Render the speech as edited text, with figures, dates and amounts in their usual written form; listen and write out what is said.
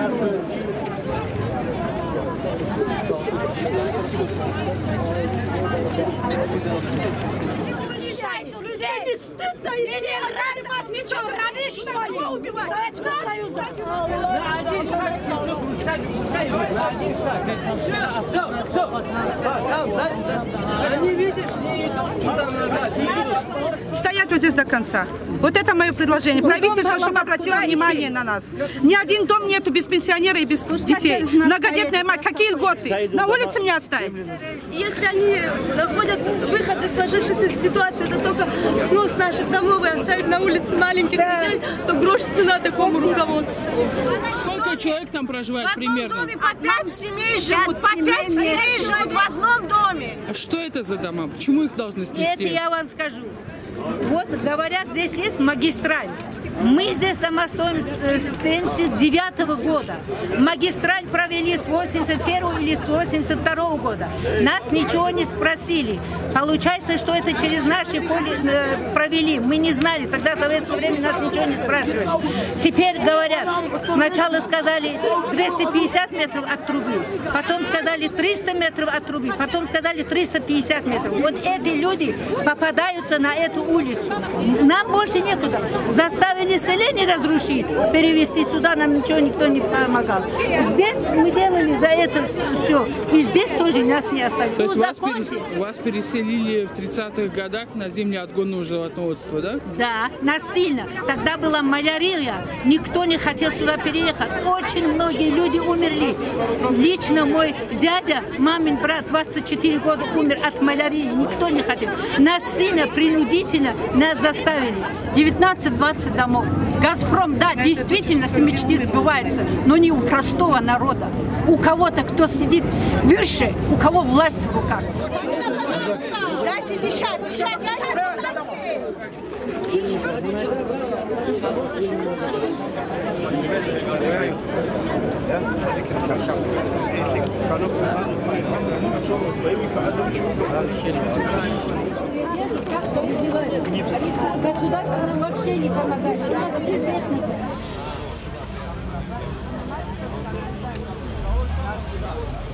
Людей не стыдно идти, ради вас ничего, ради что ли? Убивать Советского Союза. Они, видишь, не идут туда назад. Стоять вот здесь до конца. Вот это мое предложение. Правительство, чтобы обратило внимание на нас. Ни один дом нету без пенсионера и без детей. Многодетная мать. Какие льготы? На улице мне оставить? Если они находят выход из сложившейся ситуации, это только снос наших домов и оставить на улице маленьких детей, то грош цена такому руководству. Сколько человек там проживает примерно? В одном доме по 5 семей живут. По 5 семей живут в одном доме. А что это за дома? Почему их должны снести? Это я вам скажу. Вот, говорят, здесь есть магистраль. Мы здесь дома стоим с 79-го года. Магистраль провели с 81-го или с 82-го года. Нас ничего не спросили. Получается, что это через наши поле провели. Мы не знали. Тогда в советское время нас ничего не спрашивали. Теперь говорят, сначала сказали 250 метров от трубы, потом сказали 300 метров от трубы, потом сказали 350 метров. Вот эти люди попадаются на эту улицу. Нам больше некуда. Заставили селение разрушить, перевести сюда, нам ничего никто не помогал. Здесь мы делали за это все. И здесь тоже нас не оставили. То есть вас переселили в 30-х годах на зимнее отгонное животноводство, да? Да, насильно. Тогда была малярия. Никто не хотел сюда переехать. Очень многие люди умерли. Лично мой дядя, мамин брат, 24 года умер от малярии. Никто не хотел. Насильно, принудительно нас заставили. 19-20 домов. Газпром, да, действительно, мечты сбываются, но не у простого народа. У кого-то, кто сидит выше, у кого власть в руках. Дайте дышать, дышать, Государство нам вообще не помогает. У нас без техники.